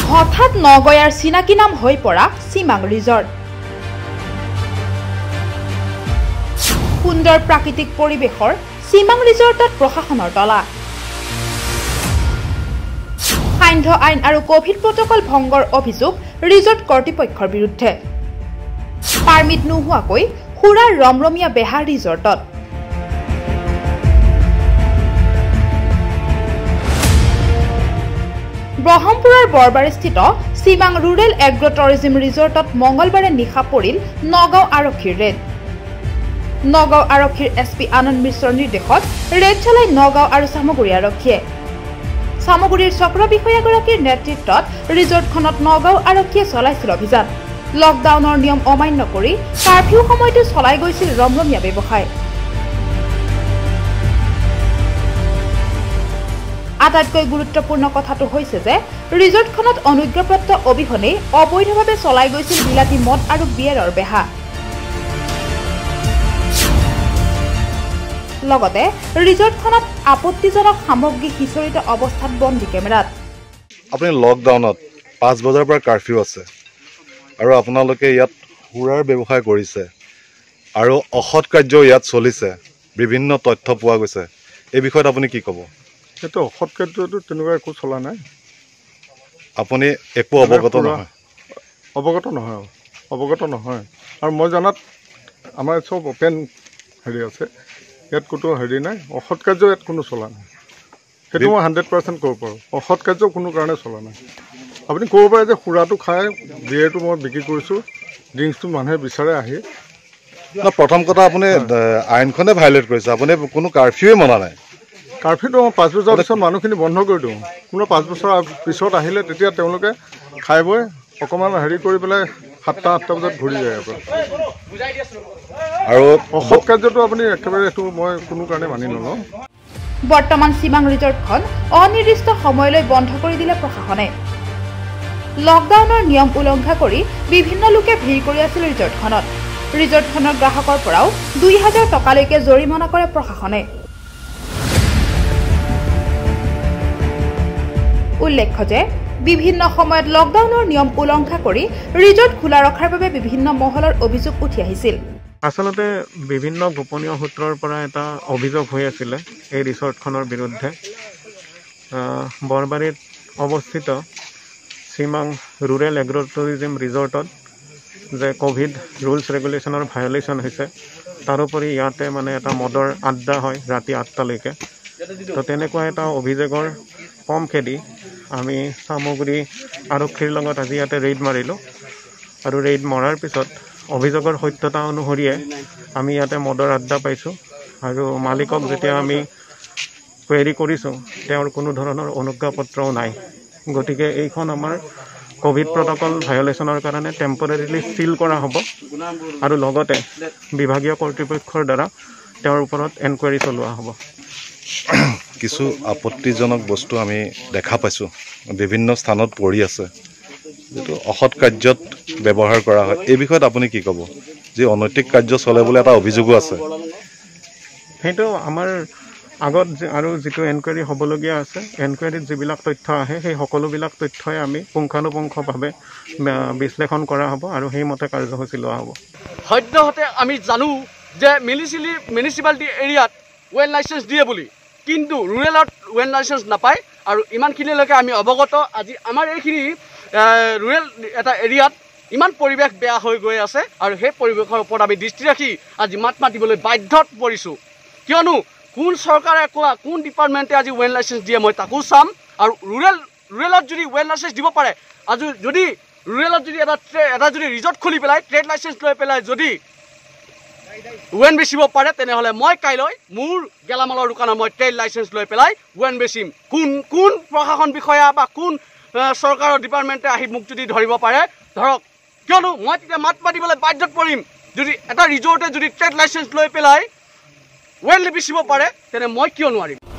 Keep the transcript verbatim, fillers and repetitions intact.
হঠাৎ নগয়াৰ চিনাকি নাম হৈ পৰা চিমাং ৰিজৰ্ট। সুন্দৰ প্ৰাকৃতিক পৰিৱেশৰ চিমাং ৰিজৰ্টত প্ৰশাসনৰ তলা। সান্ধ্য আইন আৰু কোভিড প্ৰটকল ভংগৰ অভিযোগ ৰিজৰ্ট কৰ্তৃপক্ষৰ বিৰুদ্ধে। পাৰ্মিট নোহোৱাকৈ সুৰাৰ ৰমৰমীয়া বেহা ৰিজৰ্টত। ব্ৰহ্মপুৰৰ বৰবাৰীস্থিত চিমাং ৰুৰেল এগ্ৰ টুৰিজম ৰিজৰ্টত মঙলবাৰে নিশা পৰিল নগাঁও আৰক্ষীৰ ৰেড। নগাঁও আৰক্ষীৰ এছ পি আনন্দ মিশ্ৰৰ নিৰ্দেশত ৰেড চলাই নগাঁও আৰু চামগুৰি আৰক্ষীয়ে। চামগুৰিৰ চক্ৰ বিষয়াগৰাকীৰ নেতৃত্বত ৰিজৰ্টখনত নগাঁও আৰক্ষীয়ে চলাইছিল অভিযান। লকডাউনৰ নিয়ম অমান্য কৰি কাৰ্ফিউ সময়তো চলাই গৈছিল ৰমৰমীয়া ব্যৱসায়। আটাইতকৈ গুৰুত্বপূৰ্ণ কথাটো হৈছে যে ৰিজৰ্টখনত অনুজ্ঞাপত্ৰ অবিহনে অবৈধভাৱে চলাই গৈছিল বিলাতী মদ আৰু বিয়েৰৰ বেহা। লগতে ৰিজৰ্টখনত আপত্তিজনক সামগ্ৰী সিঁচৰিত অৱস্থাত বন্দী কেমেৰাত। আপুনি লকডাউনত পাঁচ বজাৰ পৰা কাৰ্ফিউ আছে আৰু আপোনালোকে ইয়াত সুৰাৰ ব্যৱসায় কৰিছে আৰু অসৎ কাৰ্য ইয়াত চলিছে, বিভিন্ন তথ্য পোৱা গৈছে, এই বিষয়ত আপুনি কি ক'ব? এইটো অসৎ কাৰ্যটো তেনেকুৱা একো চলা নাই। আপুনি একো অৱগত নহয়? অৱগত নহয় অৱগত নহয় আৰু মই জনাত আমাৰ চব অপেন হেৰি আছে, ইয়াত কোনো হেৰি নাই। অসৎ কাৰ্য ইয়াত কোনো চলা নাই, সেইটো মই হাণ্ড্ৰেড পাৰ্চেণ্ট ক'ব পাৰোঁ। অসৎ কাৰ্য কোনো কাৰণে চলা নাই। আপুনি ক'ব পাৰে যে সুৰাটো খাই বিয়েৰটো মই বিক্ৰী কৰিছোঁ, ড্ৰিংকছটো মানুহে বিচাৰে আহি। প্ৰথম কথা, আপুনি আইনখনে ভাইলেট কৰিছে, আপুনি কোনো কাৰ্ফিউৱে মনা নাই। কাৰ্ফিউটো মই পাঁচ বছৰ পিছত মানুহখিনি বন্ধ কৰি দিওঁ। কোনো পাঁচ বছৰ পিছত আহিলে তেতিয়া তেওঁলোকে খাই বৈ অকণমান হেৰি কৰি পেলাই সাতটা আঠটা বজাত ঘূৰি যায়। আৰু অসৎ কাৰ্যটো আপুনি একেবাৰে এইটো মই কোনো কাৰণে মানি নলওঁ। বৰ্তমান চিমাং ৰিজৰ্টখন অনিৰ্দিষ্ট সময়লৈ বন্ধ কৰি দিলে প্ৰশাসনে। লকডাউনৰ নিয়ম উলংঘা কৰি বিভিন্ন লোকে ভিৰ কৰি আছিল ৰিজৰ্টখনত। ৰিজৰ্টখনৰ গ্ৰাহকৰ পৰাও দুই হাজাৰ টকালৈকে জৰিমনা কৰে প্ৰশাসনে। উল্লেখ্য যে বিভিন্ন সময়ত লকডাউনৰ নিয়ম উলংঘা কৰি ৰিজৰ্ট খোলা ৰখাৰ বাবে বিভিন্ন মহলৰ অভিযোগ উঠি আহিছিল। আচলতে বিভিন্ন গোপনীয় সূত্ৰৰ পৰা এটা অভিযোগ হৈ আছিলে এই ৰিজৰ্টখনৰ বিৰুদ্ধে। বৰবাৰীত অৱস্থিত চিমাং ৰুৰেল এগ্ৰ টুৰিজম ৰিজৰ্টত যে ক'ভিড ৰুলছ ৰেগুলেশ্যনৰ ভায়লেশ্যন হৈছে, তাৰোপৰি ইয়াতে মানে এটা মদৰ আড্ডা হয় ৰাতি আঠটালৈকে। তো তেনেকুৱা এটা অভিযোগৰ কম খেদি আমি চামগুৰি আৰক্ষীৰ লগত আজি ইয়াতে ৰেইড মাৰিলোঁ আৰু ৰেইড মৰাৰ পিছত অভিযোগৰ সত্যতা অনুসৰিয়ে আমি ইয়াতে মদৰ আড্ডা পাইছোঁ আৰু মালিকক যেতিয়া আমি কুৱেৰি কৰিছোঁ তেওঁৰ কোনো ধৰণৰ অনুজ্ঞাপত্ৰও নাই। গতিকে এইখন আমাৰ ক'ভিড প্ৰটকল ভায়লেশ্যনৰ কাৰণে টেম্পৰেৰিলি চিল কৰা হ'ব আৰু লগতে বিভাগীয় কৰ্তৃপক্ষৰ দ্বাৰা তেওঁৰ ওপৰত এনকুৱাৰী চলোৱা হ'ব। কিছু আপত্তিজনক বস্তু আমি দেখা পাইছোঁ, বিভিন্ন স্থানত পৰি আছে, যিটো অসৎ কাৰ্যত ব্যৱহাৰ কৰা হয়। এই বিষয়ত আপুনি কি ক'ব? যি অনৈতিক কাৰ্য চলে বুলি এটা অভিযোগো আছে। সেইটো আমাৰ আগত আৰু যিটো এনকুৱাৰী হ'বলগীয়া আছে, এনকুৱাৰীত যিবিলাক তথ্য আহে সেই সকলোবিলাক তথ্যই আমি পুংখানুপুংখভাৱে বিশ্লেষণ কৰা হ'ব আৰু সেইমতে কাৰ্যসূচী লোৱা হ'ব। সদ্যহতে আমি জানো যে মিউনিচিপালি মিউনিচিপালিটি এৰিয়াত ৱেল লাইচেঞ্চ দিয়ে বুলি, কিন্তু ৰুৰেলত ৱেল লাইচেঞ্চ নাপায় আৰু ইমানখিনিলৈকে আমি অৱগত। আজি আমাৰ এইখিনি ৰুৰেল এটা এৰিয়াত ইমান পৰিৱেশ বেয়া হৈ গৈ আছে আৰু সেই পৰিৱেশৰ ওপৰত আমি দৃষ্টি ৰাখি আজি মাত মাতিবলৈ বাধ্যত পৰিছোঁ। কিয়নো কোন চৰকাৰে কোৱা কোন ডিপাৰ্টমেণ্টে আজি ৱেল লাইচেঞ্চ দিয়ে মই তাকো চাম, আৰু ৰুৰেল ৰুৰেলত যদি ৱেল লাইচেঞ্চ দিব পাৰে, আজি যদি ৰুৰেলত যদি এটা এটা যদি ৰিজৰ্ট খুলি পেলাই ট্ৰেড লাইচেঞ্চ লৈ পেলাই যদি ৱেন বেচিব পাৰে, তেনেহ'লে মই কাইলৈ মোৰ গেলামালৰ দোকানত মই ট্ৰেড লাইচেঞ্চ লৈ পেলাই ৱেন বেচিম। কোন কোন প্ৰশাসন বিষয়া বা কোন চৰকাৰৰ ডিপাৰ্টমেণ্টে আহি মোক যদি ধৰিব পাৰে ধৰক, কিয়নো মই তেতিয়া মাত মাতিবলৈ বাধ্যত পৰিম। যদি এটা ৰিজৰ্টে যদি ট্ৰেড লাইচেঞ্চ লৈ পেলাই ৱেন বেচিব পাৰে, তেনে মই কিয় নোৱাৰিম?